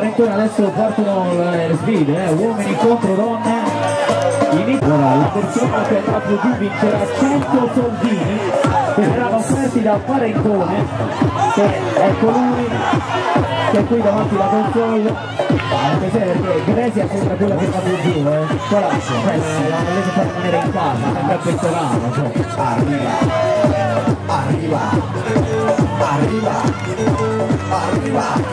Parentone adesso partono le sfide, uomini contro donne. Allora, la persona che andrà più giù vincerà 100 soldini che verranno offerti da Parentone, che è colui che è qui davanti alla console, anche se perché Grecia sembra quella che va più giù, qua la volete far rimanere in casa, sempre a pettorano, cioè. Arriva.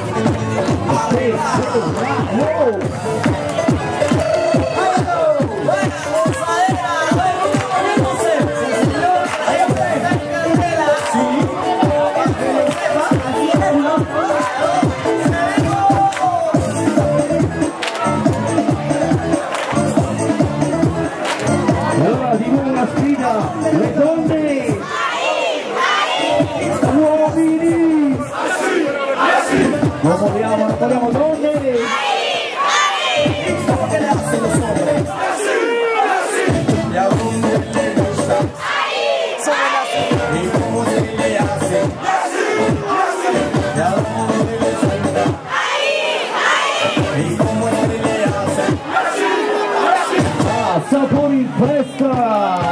Allora di nuovo la sfida, le donne, uomini, non vogliamo donne, sapori in fresca.